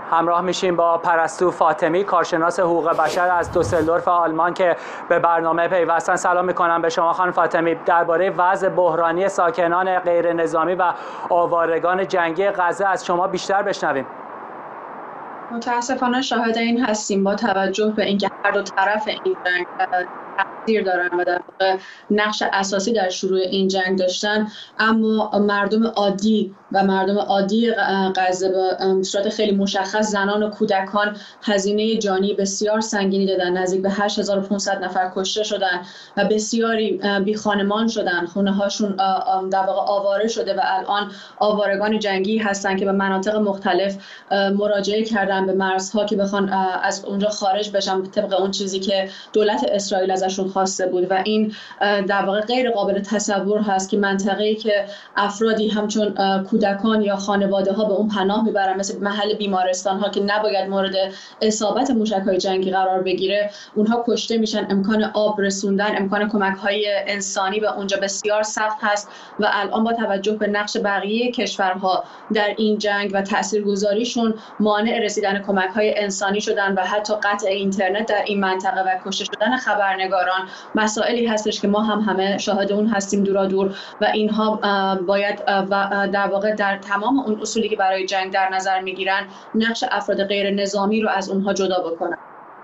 همراه میشیم با پرستو فاطمی، کارشناس حقوق بشر از دوسلدورف آلمان که به برنامه پیوستن. سلام میکنم به شما خانم فاطمی. درباره وضع بحرانی ساکنان غیر نظامی و آوارگان جنگی غزه از شما بیشتر بشنویم. متاسفانه شاهد این هستیم با توجه به اینکه هر دو طرف این جنگ تاثیر دارن و در واقع نقش اساسی در شروع این جنگ داشتن، اما مردم عادی و مردم عادی غزه به صورت خیلی مشخص زنان و کودکان هزینه جانی بسیار سنگینی دادن. نزدیک به 8500 نفر کشته شدن و بسیاری بی خانمان شدن، خونه هاشون در واقع آواره شده و الان آوارگان جنگی هستن که به مناطق مختلف مراجعه کردن به مرزها که بخوان از اونجا خارج بشن طبق اون چیزی که دولت اسرائیل ازشون خواسته بود. و این در واقع غیر قابل تصور هست که منطقه‌ای که افرادی همچون کودکان یا خانواده ها به اون پناه میبرن، مثل محل بیمارستان ها که نباید مورد اصابت موشک‌های جنگی قرار بگیره، اونها کشته میشن. امکان آب رسوندن، امکان کمک‌های انسانی به اونجا بسیار سخت هست و الان با توجه به نقش بقیه کشورها در این جنگ و تاثیرگذاریشون مانع رسیدن کمک‌های انسانی شدن و حتی قطع اینترنت در این منطقه و کشته شدن خبرنگاران مسائلی هستش که ما همه شاهد اون هستیم دورادور و اینها باید در واقع در تمام اون اصولی که برای جنگ در نظر میگیرن نقش افراد غیر نظامی رو از اونها جدا بکنن.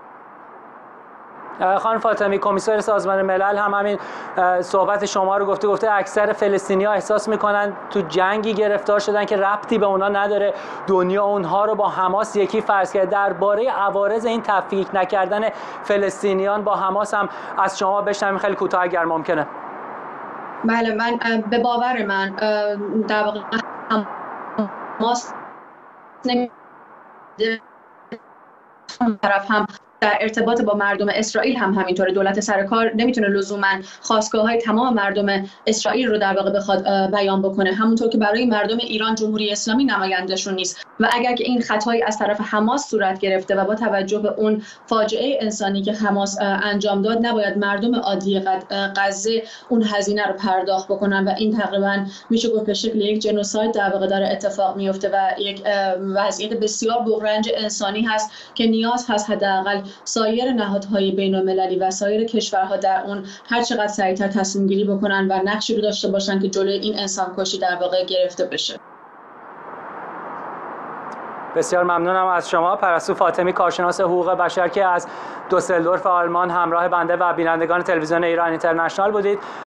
خانم فاطمی، کمیسر سازمان ملل هم همین صحبت شما رو گفته اکثر فلسطینی‌ها احساس میکنن تو جنگی گرفتار شدن که ربطی به اونا نداره، دنیا اونها رو با حماس یکی فرض کرده. درباره عوارض این تفکیک نکردن فلسطینیان با حماس هم از شما بشنویم خیلی کوتاه اگر ممکنه. بله، من به باور من در واقع حماس طرف هم در ارتباط با مردم اسرائیل هم همینطوره. دولت سرکار نمیتونه لزوما خواستگاه‌های تمام مردم اسرائیل رو در واقع بخواد بیان بکنه، همونطور که برای مردم ایران جمهوری اسلامی نمایندهشون نیست. و اگر که این خطایی از طرف حماس صورت گرفته و با توجه به اون فاجعه انسانی که حماس انجام داد، نباید مردم عادی غزه اون هزینه رو پرداخت بکنن و این تقریبا میشه گفت به شکل یک جنوساید در واقع داره اتفاق میفته و یک وضعیت بسیار بحرانج انسانی هست که نیاز هست حداقل سایر نهادهای بین‌المللی و سایر کشورها در اون هر چقدر سریعتر تصمیم گیری بکنن و نقشی رو داشته باشن که جلوی این انسانکشی در واقع گرفته بشه. بسیار ممنونم از شما پرستو فاطمی، کارشناس حقوق بشر که از دوسلدورف آلمان همراه بنده و بینندگان تلویزیون ایران اینترنشنال بودید.